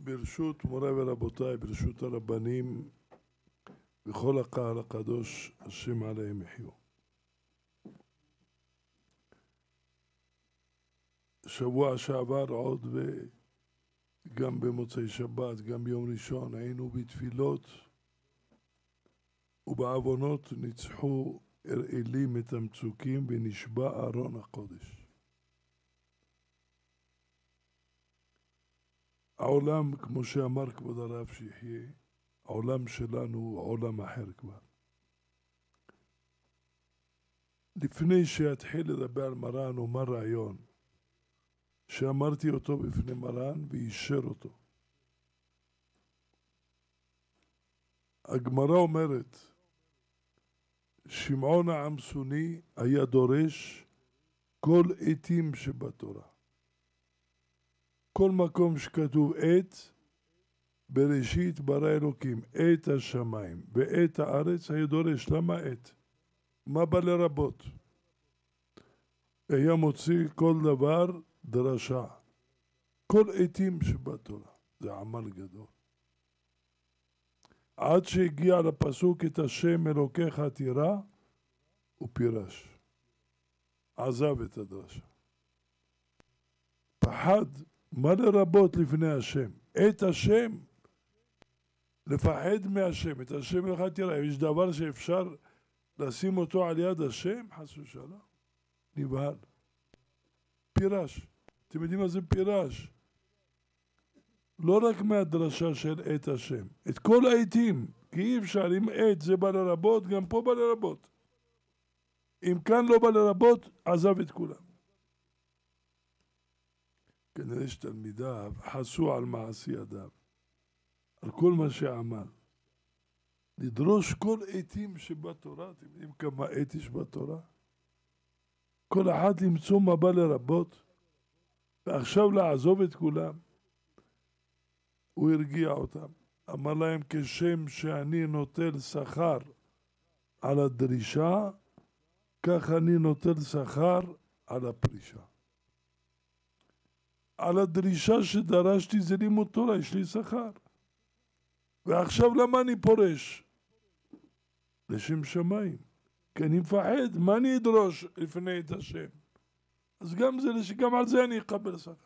ברשות מוריי ורבותיי, ברשות הרבנים וכל הקהל הקדוש, השם עליהם יחיו. שבוע שעבר עוד וגם במוצאי שבת, גם ביום ראשון, היינו בתפילות ובעוונות ניצחו אלים את המצוקים ונשבע ארון הקודש. העולם, כמו שאמר כבוד הרב שיחיה, העולם שלנו הוא עולם אחר כבר. לפני שיתחיל לדבר על מרן, אומר רעיון שאמרתי אותו בפני מרן ואישר אותו. הגמרא אומרת, שמעון העמסוני היה דורש כל עתים שבתורה. כל מקום שכתוב עת, בראשית ברא אלוקים את השמיים ואת הארץ, היה דורש. למה עת? מה בא לרבות? היה מוציא כל דבר דרשה. כל עתים שבתורה. זה עמל גדול. עד שהגיע לפסוק את השם אלוקיך תירא, הוא פירש. עזב את הדרשה. פחד. מה לרבות לפני השם? את השם. לפחד מהשם. את השם אלוקיך תירא. יש דבר שאפשר לשים אותו על יד השם? חס ושלום. נבהל. פירש. אתם יודעים מה זה פירש? לא רק מהדרשה של את השם. את כל העתים. כי אי אפשר. אם את זה בא לרבות, גם פה בא לרבות. אם כאן לא בא לרבות, עזב את כולם. כנראה שתלמידיו חסו על מעשי ידיו, על כל מה שעמל. לדרוש כל עתים שבתורה, אתם יודעים כמה עת יש בתורה? כל אחד למצוא מה בא לרבות, ועכשיו לעזוב את כולם. הוא הרגיע אותם, אמר להם, כשם שאני נוטל שכר על הדרישה, כך אני נוטל שכר על הפרישה. על הדרישה שדרשתי זה לימוד תורה, יש לי שכר. ועכשיו למה אני פורש? לשם שמיים. כי אני מפחד, מה אני אדרוש לפני את השם? אז גם על זה אני אקבל שכר.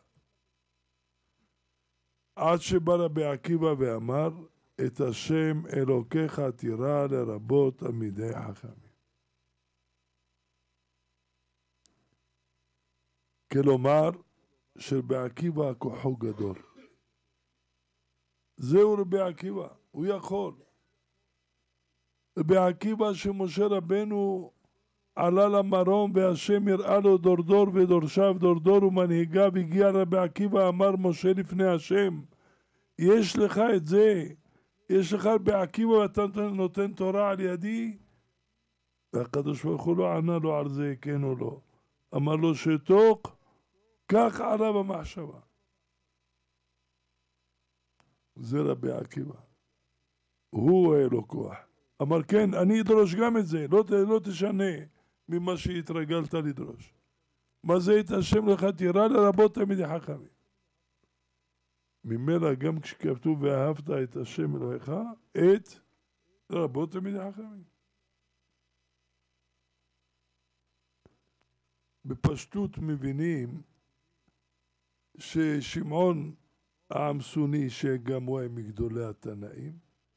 עד שבא רבי עקיבא ואמר, את השם אלוקיך תירא לרבות תלמידי חכמים. כלומר, שרבי עקיבא כוחו גדול. זהו רבי עקיבא, הוא יכול. רבי עקיבא שמשה רבנו עלה למרום והשם הראה לו דור ודורשיו דור ומנהיגיו, הגיע רבי עקיבא, אמר משה לפני השם, יש לך את זה, יש לך רבי עקיבא ואתה נותן תורה על ידי? והקדוש ברוך הוא לא ענה לו על זה כן או לא, אמר לו שתוק, כך עלה במחשבה. זה רבי עקיבא, הוא היה לו כוח. אמר כן, אני אדרוש גם את זה, לא תשנה ממה שהתרגלת לדרוש. מה זה את השם לך תירא לרבות תלמידי חכמים? ממילא גם כשכתוב ואהבת את השם אלוהיך, את לרבות תלמידי חכמים. בפשטות מבינים ששמעון העמסוני, שגם הוא היה מגדולי התנאים,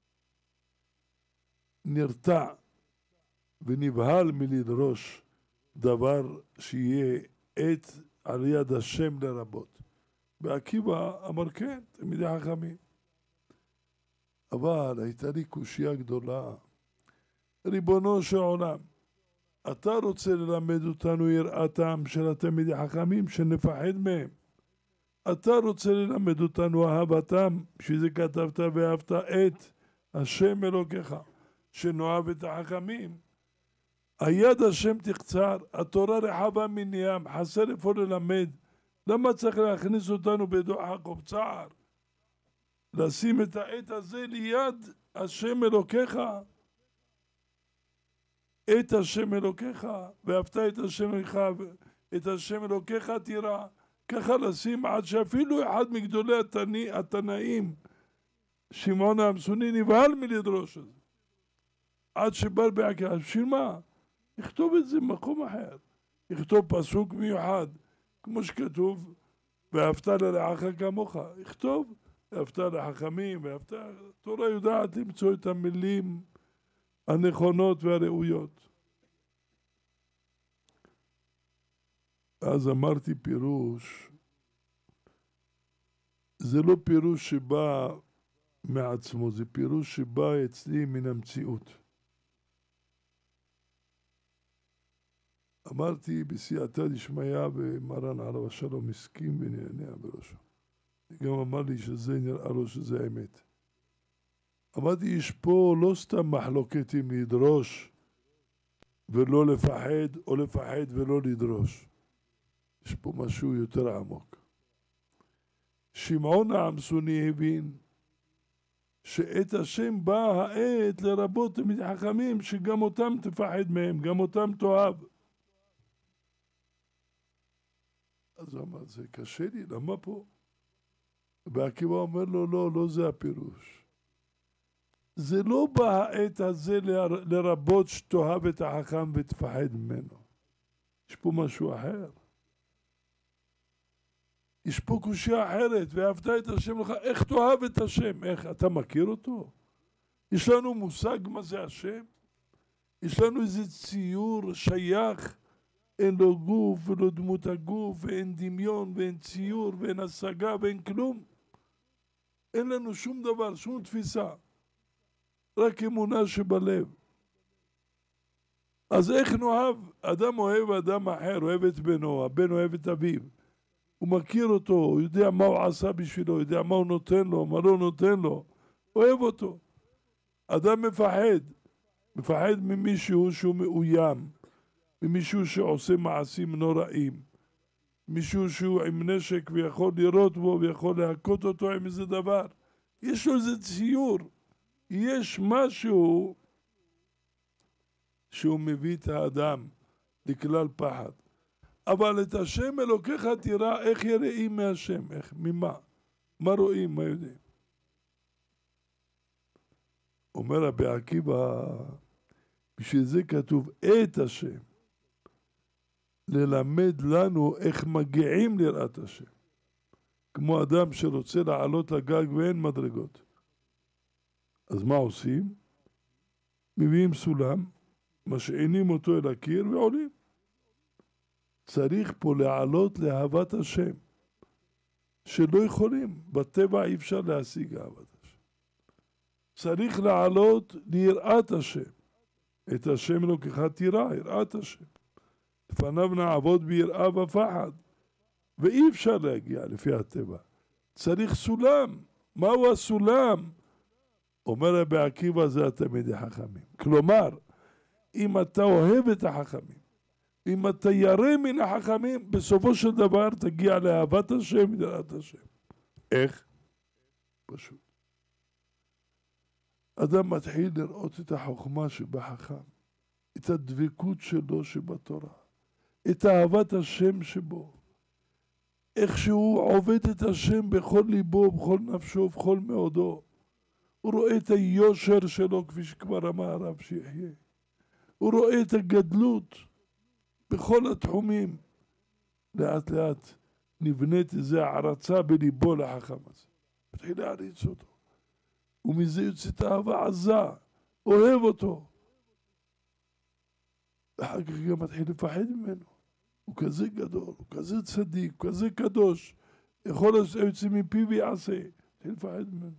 נרתע ונבהל מלדרוש דבר שיהיה עת על יד השם לרבות. ועקיבא אמר כן, תלמידי חכמים. אבל הייתה לי קושיה גדולה. ריבונו של עולם, אתה רוצה ללמד אותנו יראתם של התלמידי חכמים שנפחד מהם. אתה רוצה ללמד אותנו אהבתם, שזה כתבת ואהבת את השם אלוקיך, שנאהב את החכמים. היד השם תקצר, התורה רחבה מן ים, חסר איפה ללמד. למה צריך להכניס אותנו בדוחק ובצער? לשים את העת הזה ליד השם אלוקיך. את השם אלוקיך, ואהבת את השם אלוקיך, את השם אלוקיך תירא. ככה לשים עד שאפילו אחד מגדולי התנאים, שמעון העמסוני, נבהל מלדרוש את זה. עד שבא בעקיבא, בשביל מה? יכתוב את זה במקום אחר. יכתוב פסוק מיוחד, כמו שכתוב, ואהבת לרעך כמוך. יכתוב, ואהבת לחכמים, ואהבת... התורה יודעת למצוא את המילים הנכונות והראויות. אז אמרתי פירוש, זה לא פירוש שבא מעצמו, זה פירוש שבא אצלי מן המציאות. אמרתי בסייעתא דשמיא ומרן עליו השלום הסכים ונענע בראשו. גם אמר לי שזה נראה לו שזה האמת. אמרתי, יש פה לא סתם מחלוקת אם לדרוש ולא לפחד, או לפחד ולא לדרוש. יש פה משהו יותר עמוק. שמעון העמסוני הבין שאת השם באה העת לרבות תלמידי חכמים שגם אותם תפחד מהם, גם אותם תאהב. אז הוא אמר, זה קשה לי, למה פה? ועקיבא אומר לו, לא זה הפירוש. זה לא בא העת הזה לרבות שתאהב את החכם ותפחד ממנו. יש פה משהו אחר. יש פה קושיה אחרת, ואהבת את השם לך, איך תאהב את השם? איך? אתה מכיר אותו? יש לנו מושג מה זה השם? יש לנו איזה ציור שייך, אין לו גוף ולא דמות הגוף, ואין דמיון ואין ציור ואין השגה ואין כלום. אין לנו שום דבר, שום תפיסה. רק אמונה שבלב. אז איך נאהב? אדם אוהב אדם אחר, אוהב את בנו, הבן אוהב את אביו. הוא מכיר אותו, הוא יודע מה הוא עשה בשבילו, הוא יודע מה הוא נותן לו, מה לא נותן לו. אוהב אותו. אדם מפחד ממישהו שהוא מאוים, ממישהו שעושה מעשים נוראים, מישהו שהוא עם נשק ויכול לירות בו ויכול להכות אותו עם איזה דבר. יש לו איזה ציור. יש משהו שהוא מביא את האדם לכלל פחד. אבל את השם אלוקיך תראה, איך יראים מהשם, איך, ממה? מה רואים, מה יודעים? אומר רבי עקיבא, בשביל זה כתוב את השם, ללמד לנו איך מגיעים ליראת השם. כמו אדם שרוצה לעלות לגג ואין מדרגות. אז מה עושים? מביאים סולם, משעינים אותו אל הקיר ועולים. צריך פה לעלות לאהבת השם, שלא יכולים, בטבע אי אפשר להשיג אהבת השם. צריך לעלות ליראת השם, את השם אלוקיך תראה, יראת השם. לפניו נעבוד ביראה ופחד, ואי אפשר להגיע לפי הטבע. צריך סולם. מהו הסולם? אומר רבי עקיבא, זה התלמידי חכמים. כלומר, אם אתה אוהב את החכמים, אם אתה ירא מן החכמים, בסופו של דבר תגיע לאהבת השם וליראת השם. איך? פשוט. אדם מתחיל לראות את החוכמה שבחכם, את הדבקות שלו שבתורה, את אהבת השם שבו, איך שהוא עובד את השם בכל ליבו, בכל נפשו, בכל מאודו. הוא רואה את היושר שלו, כפי שכבר אמר הרב שיחיה. הוא רואה את הגדלות בכל התחומים. לאט לאט נבנית איזו הערצה בליבו לחכם הזה. מתחיל להריץ אותו. ומזה יוצאת אהבה עזה, אוהב אותו. ואחר כך גם מתחיל לפחד ממנו. הוא כזה גדול, הוא כזה צדיק, הוא כזה קדוש. יכול להוציא מפיו ויעשה. מתחיל לפחד ממנו.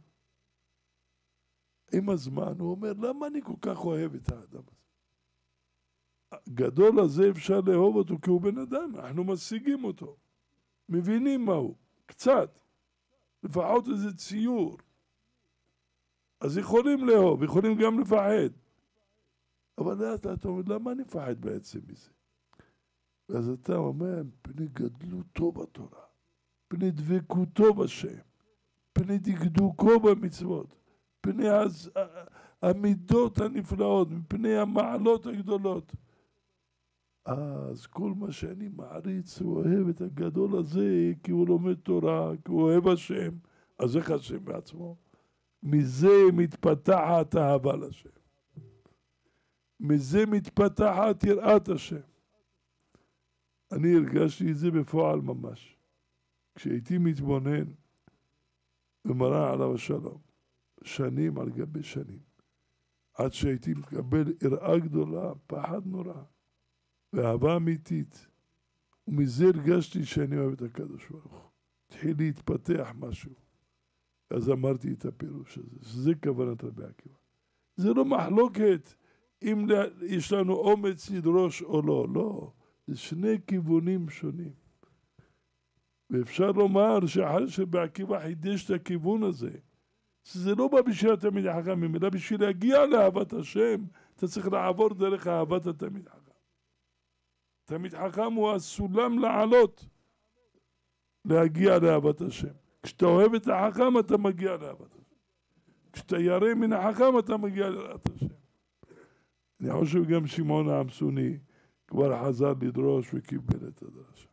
עם הזמן הוא אומר, למה אני כל כך אוהב את האדם הזה? הגדול הזה אפשר לאהוב אותו כי הוא בן אדם, אנחנו משיגים אותו. מבינים מהו, קצת. לפחות איזה ציור. אז יכולים לאהוב, יכולים גם לפחד. אבל לאט לאט אתה אומר, למה אני מפחד בעצם מזה? ואז אתה אומר, פני גדלותו בתורה, פני דבקותו בשם, פני דקדוקו במצוות, פני המידות הנפלאות, מפני המעלות הגדולות. אז כל מה שאני מעריץ ואוהב את הגדול הזה, כי הוא לומד תורה, כי הוא אוהב השם, אז איך השם בעצמו? מזה מתפתחת אהבה לשם. מזה מתפתחת יראת השם. אני הרגשתי את זה בפועל ממש. כשהייתי מתבונן במרן עליו השלום, שנים על גבי שנים, עד שהייתי מקבל יראה גדולה, פחד נורא, ואהבה אמיתית, ומזה הרגשתי שאני אוהב את הקדוש ברוך הוא. התחיל להתפתח משהו. אז אמרתי את הפירוש הזה, שזה כוונת רבי עקיבא. זה לא מחלוקת אם יש לנו אומץ לדרוש או לא, לא. זה שני כיוונים שונים. ואפשר לומר שאחרי שרבי עקיבא חידש את הכיוון הזה, זה לא בא בשביל התלמיד החכמים, אלא בשביל להגיע לאהבת השם, אתה צריך לעבור דרך אהבת התלמיד החכם. תלמיד חכם הוא הסולם לעלות, להגיע לאהבת השם. כשאתה אוהב את החכם, אתה מגיע לאהבת השם. כשאתה ירא מן החכם, אתה מגיע לאהבת השם. אני חושב גם שמעון העמסוני כבר חזר לדרוש וקיבל את הדרשה.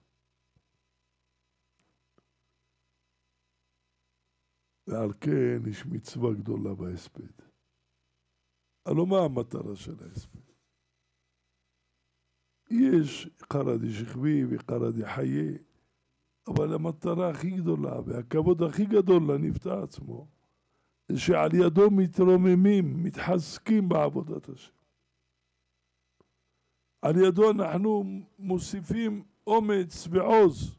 ועל כן יש מצווה גדולה בהספד. הלוא מה המטרה של ההספד? יש חרדי שכבי וחרדי חיי, אבל המטרה הכי גדולה והכבוד הכי גדול לנפטר עצמו, זה שעל ידו מתרוממים, מתחזקים בעבודת השם. על ידו אנחנו מוסיפים אומץ ועוז,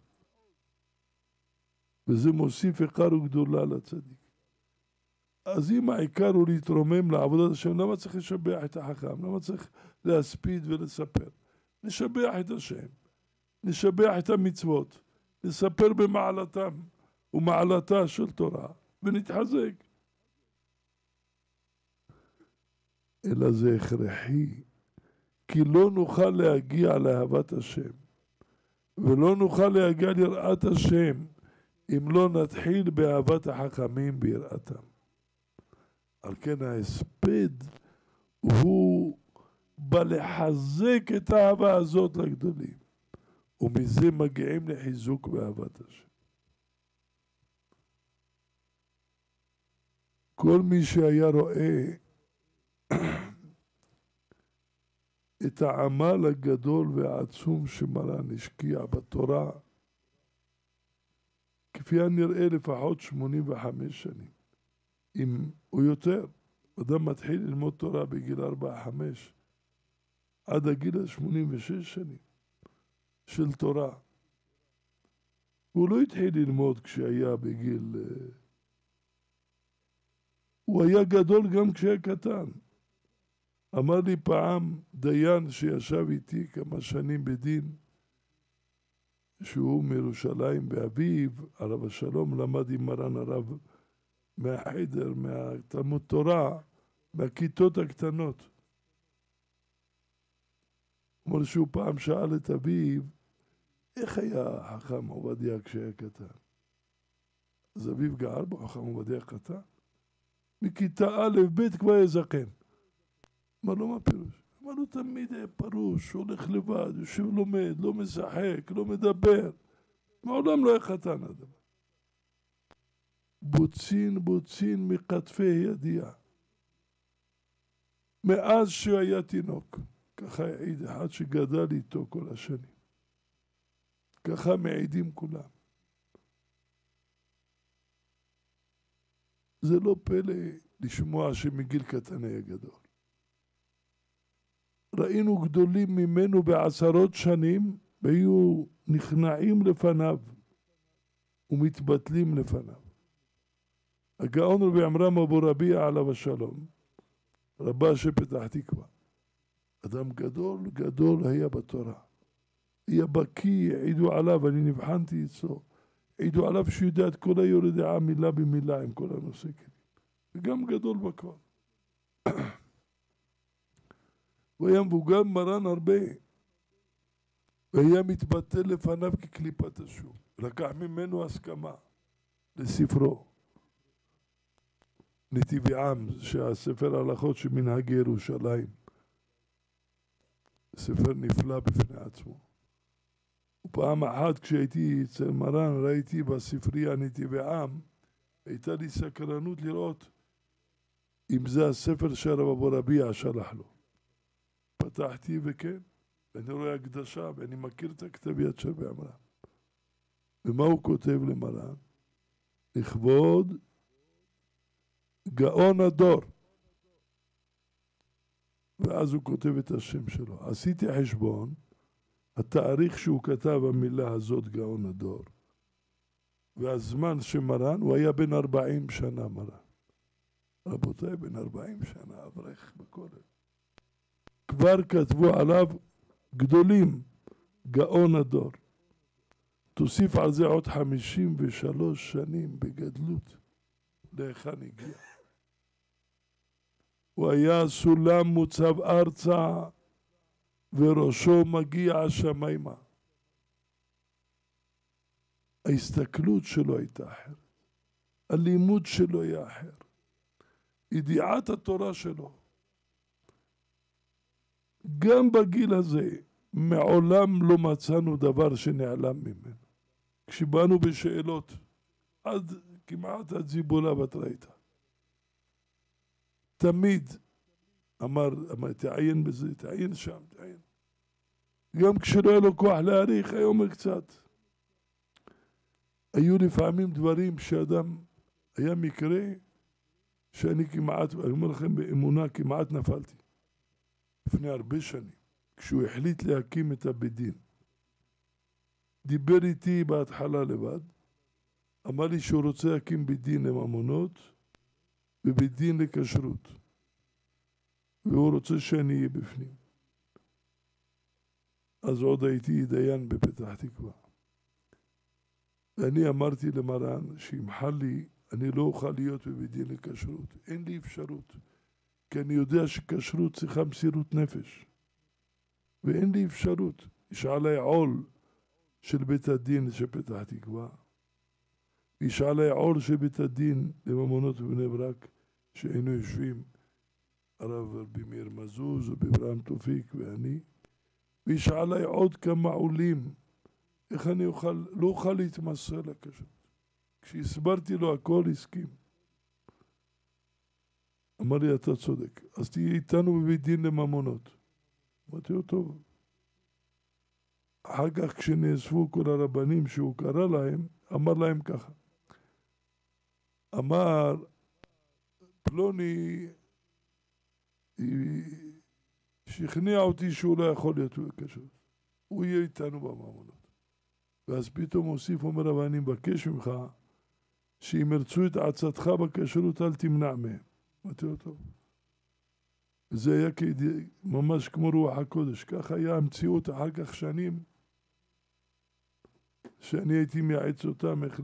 וזה מוסיף עיקר וגדולה לצדיק. אז אם העיקר הוא להתרומם לעבודת השם, למה צריך לשבח את החכם? למה צריך להספיד ולספר? נשבח את השם, נשבח את המצוות, נספר במעלתם ומעלתה של תורה, ונתחזק. אלא זה הכרחי, כי לא נוכל להגיע לאהבת השם, ולא נוכל להגיע ליראת השם, אם לא נתחיל באהבת החכמים ביראתם. על כן ההספד הוא בא לחזק את האהבה הזאת לגדולים, ומזה מגיעים לחיזוק באהבת השם. כל מי שהיה רואה את העמל הגדול והעצום שמרן השקיע בתורה, כפי הנראה לפחות 85 שנים, אם הוא יותר. אדם מתחיל ללמוד תורה בגיל 4-5, עד הגיל 86 שנים של תורה. הוא לא התחיל ללמוד כשהיה בגיל... הוא היה גדול גם כשהיה קטן. אמר לי פעם דיין שישב איתי כמה שנים בדין, שהוא מירושלים באביו, עליו השלום, למד עם מרן הרב מהחדר, מהתלמוד תורה, מהכיתות הקטנות. אומר שהוא פעם שאל את אביו, איך היה חכם עובדיה כשהיה קטן? אז אביו גער בו, חכם עובדיה קטן. מכיתה א' ב' כבר היה זקן. אמר לו, מה פירוש? אמר לו, תמיד היה פרוש, הולך לבד, יושב לומד, לא משחק, לא מדבר. מעולם לא היה חתן אדם. בוצין מכתפי ידיעה. מאז שהיה תינוק, ככה העיד אחד שגדל איתו כל השנים. ככה מעידים כולם. זה לא פלא לשמוע שמגיל קטן היה גדול. ראינו גדולים ממנו בעשרות שנים, והיו נכנעים לפניו ומתבטלים לפניו. הגאון רבי עמרם אבו רביע עליו השלום, רבה שפתח תקווה, אדם גדול גדול היה בתורה, היה בקיא, העידו עליו, אני נבחנתי אצלו, העידו עליו שיודע את כל היורדעה מילה במילה עם כל הנושא כלים, וגם גדול בכל. הוא היה מבוגר מרן הרבה, והיה מתבטל לפניו כקליפת השום. לקח ממנו הסכמה לספרו נתיבי עם, שהספר ההלכות שמנהגי ירושלים. ספר נפלא בפני עצמו. ופעם אחת כשהייתי אצל מרן, ראיתי בספרייה נתיבי עם, הייתה לי סקרנות לראות אם זה הספר שהרב אבו רביע שלח לו. פתחתי וכן, ואני רואה הקדשה, ואני מכיר את הכתב יד של רבי עמרם. ומה הוא כותב למרן? לכבוד גאון הדור. ואז הוא כותב את השם שלו. עשיתי חשבון, התאריך שהוא כתב המילה הזאת גאון הדור, והזמן שמרן, הוא היה בן 40 שנה מרן. רבותיי, בן 40 שנה, אברך בכולל. כבר כתבו עליו גדולים, גאון הדור. תוסיף על זה עוד 53 שנים בגדלות. להיכן הגיע? הוא היה סולם מוצב ארצה, וראשו מגיע השמיימה. ההסתכלות שלו הייתה אחרת. הלימוד שלו היה אחר. ידיעת התורה שלו. גם בגיל הזה, מעולם לא מצאנו דבר שנעלם ממנו. כשבאנו בשאלות, כמעט עד זיבולה בתראיתה. תמיד אמר, תעיין בזה, תעיין שם, תעיין. גם כשלא היה לו כוח להעריך, היה אומר קצת. היו לפעמים דברים שאדם, היה מקרה שאני כמעט, אני אומר לכם באמונה, כמעט נפלתי. לפני הרבה שנים, כשהוא החליט להקים את הבית דין. דיבר איתי בהתחלה לבד, אמר לי שהוא רוצה להקים בית דין לממונות ובית דין לכשרות. והוא רוצה שאני אהיה בפנים. אז עוד הייתי דיין בפתח תקווה. ואני אמרתי למרן שימחל לי, אני לא אוכל להיות בבית דין לכשרות. אין לי אפשרות. כי אני יודע שכשרות צריכה מסירות נפש. ואין לי אפשרות. יש עליי עול של בית הדין של פתח תקווה. יש עליי עול של בית הדין לממונות בבני ברק, שהיינו יושבים הרב במיר מזוז ובאברהם תופיק ואני. ויש עליי עוד כמה עולים. איך אני לא אוכל להתמסר לכשרות. כשהסברתי לו הכל הסכים. אמר לי, אתה צודק, אז תהיה איתנו בבית דין לממונות. אמרתי לו, טוב. אחר כך כשנאספו כל הרבנים שהוא קרא להם, אמר להם ככה. אמר, פלוני שכנע אותי שהוא לא יכול להיות בכשרות. הוא יהיה איתנו בממונות. ואז פתאום הוסיף, אומר, אבל אני מבקש ממך, שאם ירצו את עצתך בכשרות, אל תמנע מהם. אמרתי לו, טוב. זה היה ממש כמו רוח הקודש. ככה היה המציאות אחר כך שנים, שאני הייתי מייעץ אותם איך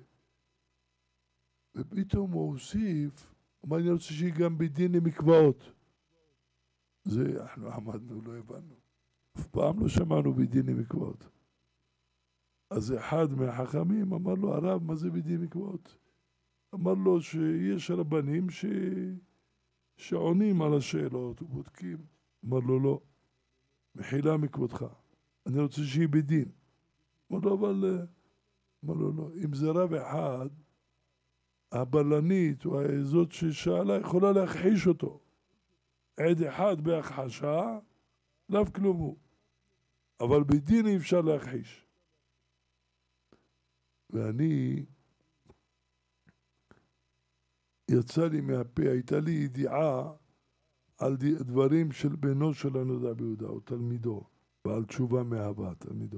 ופתאום הוא הוסיף, אמר, אני רוצה שיהיה גם בדין למקוואות. זה אנחנו עמדנו, לא הבנו. אף פעם לא שמענו בדין למקוואות. אז אחד מהחכמים אמר לו, הרב, מה זה בדין מקוואות? אמר לו שיש רבנים שעונים על השאלות ובודקים. אמר לו, לא, מחילה מכבודך, אני רוצה שיהיה בדין. אמר לו, אבל, אמר לו, לא, אם זה רב אחד, הבלנית או זאת ששאלה יכולה להכחיש אותו. עד אחד בהכחשה, לאו כלום הוא. אבל בדין אי אפשר להכחיש. ואני, יצא לי מהפה, הייתה לי ידיעה על דברים של בנו של הנודע ביהודה, או תלמידו, בעל תשובה מאהבה, תלמידו.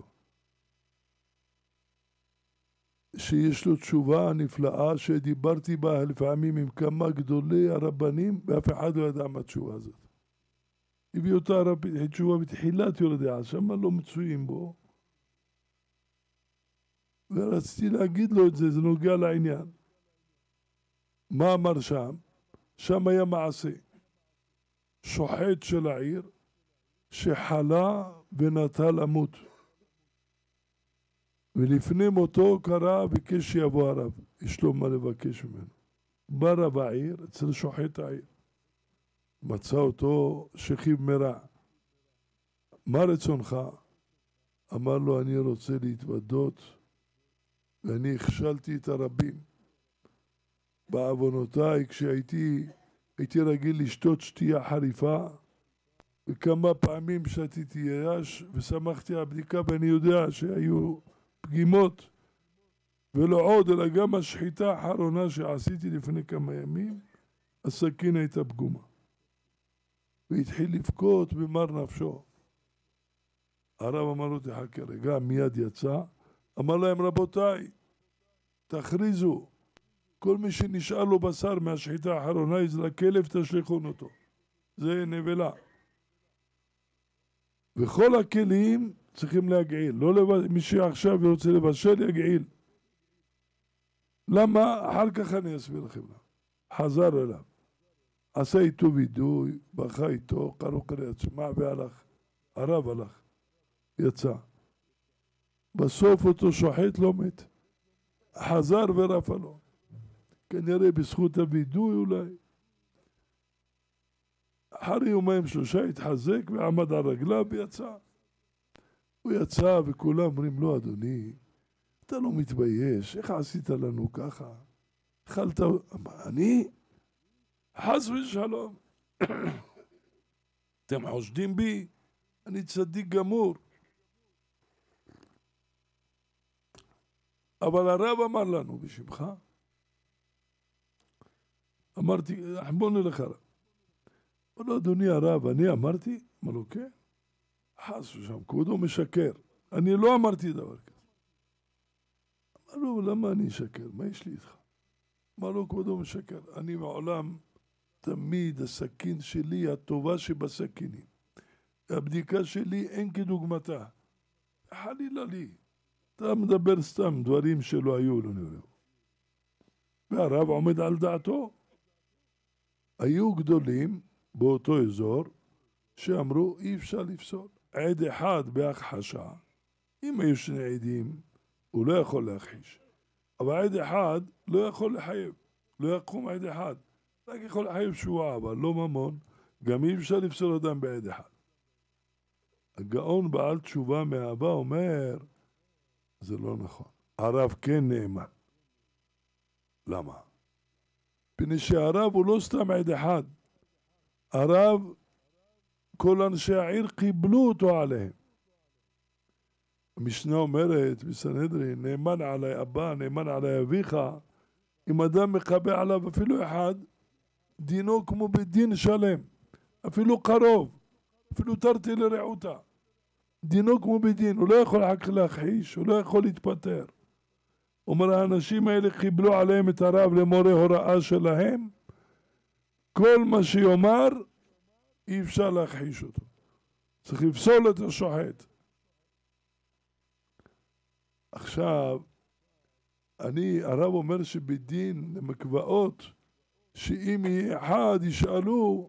שיש לו תשובה נפלאה שדיברתי בה לפעמים עם כמה גדולי הרבנים, ואף אחד לא ידע מה התשובה הזאת. הביא אותה תשובה בתחילת יורדיה, שם לא מצויים בו. ורציתי להגיד לו את זה, זה נוגע לעניין. מה אמר שם? שם היה מעשה. שוחט של העיר, שחלה ונטה למות. ולפני מותו קרא ביקש שיבוא הרב. יש לו מה לבקש ממנו. בא רב העיר אצל שוחט העיר. מצא אותו שכיב מרע. מה רצונך? אמר לו, אני רוצה להתוודות, ואני הכשלתי את הרבים. בעוונותיי, כשהייתי רגיל לשתות שתייה חריפה, וכמה פעמים שתיתי ירש, ושמחתי על הבדיקה, ואני יודע שהיו פגימות, ולא עוד, אלא גם השחיטה האחרונה שעשיתי לפני כמה ימים, הסכין הייתה פגומה. והתחיל לבכות במר נפשו. הרב אמר לו, תחכה רגע, מיד יצא, אמר להם, רבותיי, תכריזו, כל מי שנשאר לו בשר מהשחיטה האחרונה, יזרק כלב, תשליכון אותו. זה נבלה. וכל הכלים צריכים להגעיל, לא מי שעכשיו רוצה לבשל יגעיל. למה? אחר כך אני אסביר לכם. חזר אליו, עשה איתו וידוי, בכה איתו, קראו קריאת שמע והלך. הרב הלך, יצא. בסוף אותו שוחט לא מת. חזר ורפא לו. כנראה בזכות הוידוי אולי. אחרי יומיים שלושה התחזק ועמד על רגליו ויצא. הוא יצא וכולם אומרים לו, אדוני, אתה לא מתבייש, איך עשית לנו ככה? אכלת, אני? חס ושלום. אתם חושדים בי? אני צדיק גמור. אבל הרב אמר לנו בשמך. אמרתי, בוא נלך הרב. אמר לו, אדוני הרב, אני אמרתי? אמר לו, כן. חס ושם, כבודו משקר. אני לא אמרתי דבר כזה. אמר לו, למה אני אשקר? מה יש לי איתך? אמר לו, כבודו משקר. אני מעולם, תמיד הסכין שלי הטובה שבסכינים. הבדיקה שלי אין כדוגמתה. חלילה לי. אתה מדבר סתם דברים שלא היו לנו. והרב עומד על דעתו. היו גדולים באותו אזור שאמרו אי אפשר לפסול. עד אחד בהכחשה, אם היו שני עדים, הוא לא יכול להכחיש. אבל עד אחד לא יכול לחייב, לא יקום עד אחד. רק יכול לחייב שבועה, אבל לא ממון, גם אי אפשר לפסול אדם בעד אחד. הגאון בעל תשובה מאהבה אומר, זה לא נכון. הרב כן נאמן. למה? פני שהרב הוא לא סתם עד אחד. הרב, כל אנשי העיר קיבלו אותו עליהם. המשנה אומרת בסנהדרין, נאמן עלי אבא, נאמן עלי אביך. אם אדם מקבל עליו אפילו אחד, דינו כמו בדין שלם. אפילו קרוב, אפילו תרתי לרעותה. דינו כמו בדין, הוא לא יכול רק להכחיש, הוא לא יכול להתפטר. אומר, האנשים האלה קיבלו עליהם את הרב למורה הוראה שלהם. כל מה שיאמר, אי אפשר להכחיש אותו. צריך לפסול את השוחט. עכשיו, הרב אומר שבדין למקוואות, שאם יהיה אחד ישאלו,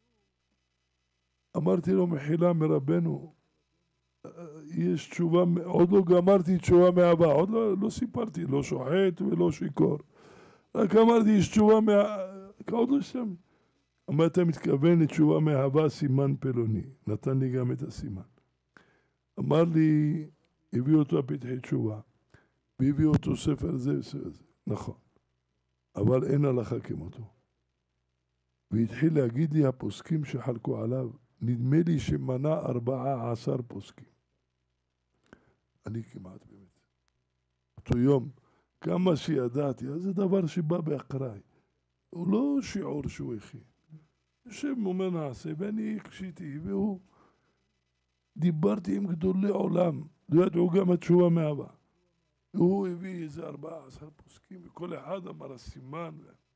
אמרתי לו מחילה מרבנו, יש תשובה, עוד לא גמרתי תשובה מאהבה, עוד לא סיפרתי, לא שוחט ולא שיקור. רק אמרתי, יש תשובה עוד לא שם. אמר, אתה מתכוון לתשובה מאהבה, סימן פלוני. נתן לי גם את הסימן. אמר לי, הביא אותו הפתחי תשובה, והביא אותו ספר זה וספר זה. נכון. אבל אין הלכה כמותו. והתחיל להגיד לי הפוסקים שחלקו עליו, נדמה לי שמנה 14 פוסקים. אני כמעט באמת. אותו יום, כמה שידעתי, זה דבר שבא באקראי. הוא לא שיעור שהוא הכי. יושב אומר נעשה, ואני הקשיתי, והוא דיברתי עם גדולי עולם, לא ידעו גם התשובה מאהבה. הוא הביא איזה 14 פוסקים, וכל אחד אמר הסימן.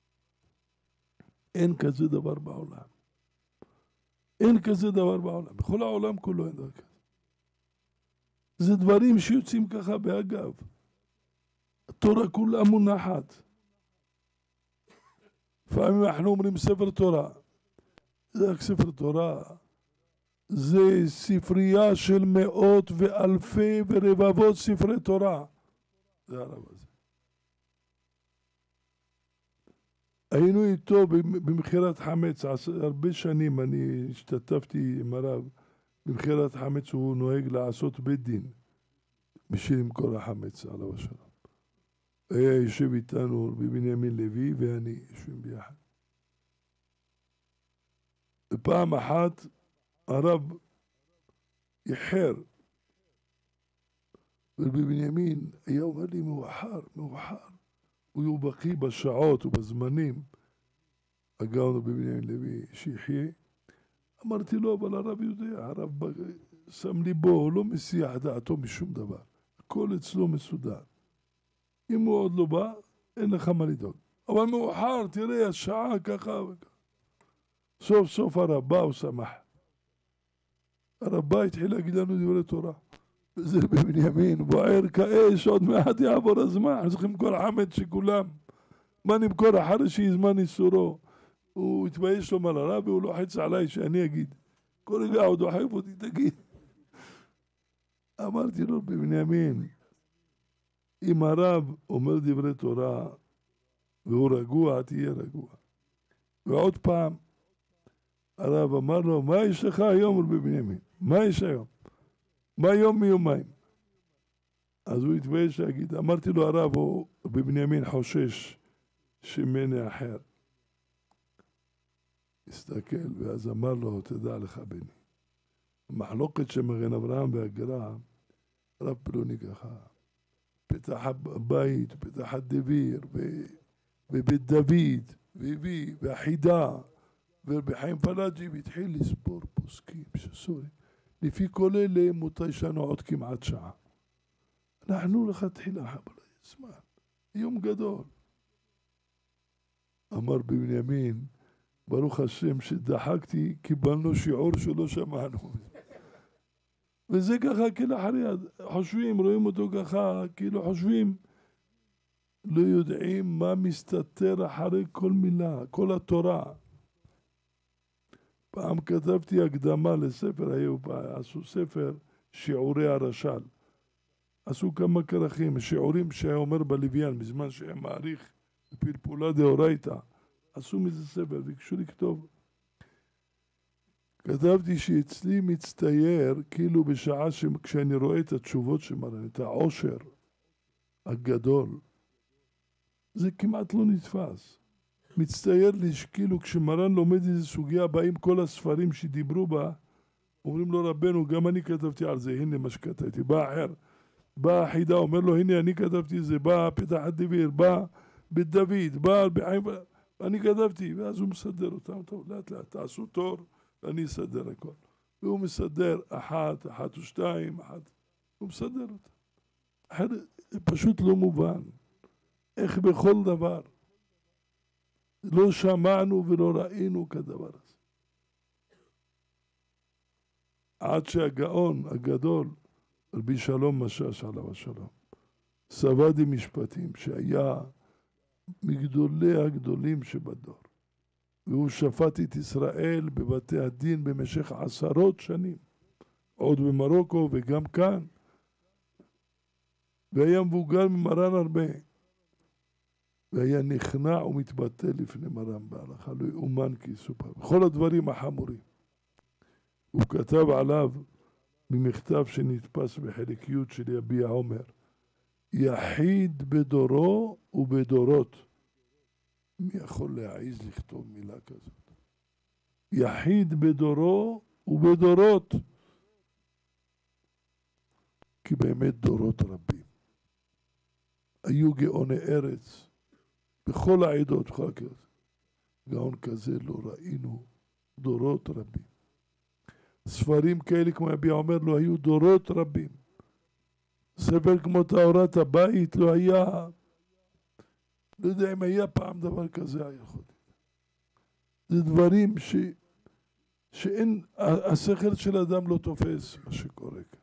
אין כזה דבר בעולם. אין כזה דבר בעולם. בכל העולם כולו אין דבר כזה. זה דברים שיוצאים ככה באגב. התורה כולה מונחת. לפעמים אנחנו אומרים ספר תורה. זה רק ספר תורה. זה ספרייה של מאות ואלפי ורבבות ספרי תורה. זה הרב הזה. היינו איתו במכירת חמץ, הרבה שנים אני השתתפתי עם הרב במחירת חמץ הוא נוהג לעשות בית דין בשביל למכור החמץ עליו השלום. היה יושב איתנו רבי בנימין לוי ואני יושבים ביחד. ופעם אחת הרב איחר, ורבי בנימין היה אומר לי מאוחר, הוא יהיו בקיא בשעות ובזמנים. הגאון רבי בנימין לוי שיחיה. אמרתי לו, אבל הרב יודע, הרב שם ליבו, הוא לא מסיח דעתו משום דבר. הכל אצלו מסודר. אם הוא עוד לא בא, אין לך מה לדאוג. אבל מאוחר, תראה, השעה ככה וככה. סוף סוף הרב בא, הוא שמח. הרב בא התחיל להגיד לנו דברי תורה. וזה בבנימין, בוער כאש, עוד מעט יעבור הזמן. אנחנו צריכים למכור חמץ שכולם. מה נמכור אחרי שיזמן איסורו? הוא התבייש לו על הרב, והוא לוחץ עליי שאני אגיד. כל רגע הוא דוחף אותי, תגיד. אמרתי לו בבנימין, אם הרב אומר דברי תורה, והוא רגוע, תהיה רגוע. ועוד פעם, הרב אמר לו, מה יש לך היום רבי בנימין? מה יש היום? מה יום מיומיים? אז הוא התבייש להגיד, אמרתי לו הרב, הוא רבי בנימין חושש שמני אחר. הסתכל ואז אמר לו, תדע לך בני, המחלוקת שמגן אברהם והגר"א, רב פלוני ככה, פתח הבית, פתח הדביר, ובית דוד, והביא, והחידה, ורבי חיים פלאג'י, והתחיל לספור פוסקים שסורים. לפי כל אלה מותר שנו עוד כמעט שעה. אנחנו לכתחילה חבל זמן, יום גדול. אמר בבנימין, ברוך השם שדחקתי, קיבלנו שיעור שלא שמענו. וזה ככה כאילו אחרי, חושבים, רואים אותו ככה, כאילו חושבים, לא יודעים מה מסתתר אחרי כל מילה, כל התורה. פעם כתבתי הקדמה לספר, עשו ספר שיעורי הרש"ל. עשו כמה כרכים, שיעורים שהיה אומר בלוויין, בזמן שהיה מעריך בפלפולה דאורייתא. עשו מזה ספר, ביקשו לכתוב. כתבתי שאצלי מצטייר, כאילו בשעה כשאני רואה את התשובות שמראים, את העושר הגדול, זה כמעט לא נתפס. מצטייר לי שכאילו כשמרן לומד איזו סוגיה, באים כל הספרים שדיברו בה, אומרים לו רבנו, גם אני כתבתי על זה, הנה מה שכתבתי, בא אחר, בא החידה, אומר לו, הנה אני כתבתי זה, בא פתח הדביר, בא בית דוד, בא בחיים, אני כתבתי, ואז הוא מסדר אותם, טוב, לאט לאט, תעשו תור, ואני אסדר הכל. והוא מסדר אחת ושתיים, הוא מסדר אותם. אחרת, פשוט לא מובן. איך בכל דבר. לא שמענו ולא ראינו כדבר הזה. עד שהגאון הגדול, רבי שלום משאש עליו השלום, סבדי משפטים שהיה מגדולי הגדולים שבדור. והוא שפט את ישראל בבתי הדין במשך 10 שנים. עוד במרוקו וגם כאן. והיה מבוגר ממרן הרבה. והיה נכנע ומתבטא לפני מרן בהלכה. לא יאומן כי יסופר. בכל הדברים החמורים. הוא כתב עליו ממכתב שנתפס בחלק י' של יביע עומר. יחיד בדורו ובדורות. מי יכול להעיז לכתוב מילה כזאת? יחיד בדורו ובדורות. כי באמת דורות רבים. היו גאוני ארץ בכל העדות, בכל הכרס. גאון כזה לא ראינו דורות רבים. ספרים כאלה כמו יביע אומר לא היו דורות רבים. ספר כמו תאורת הבית לא היה, לא יודע אם היה פעם דבר כזה היכול. זה דברים שאין, השכל של אדם לא תופס מה שקורה כאן.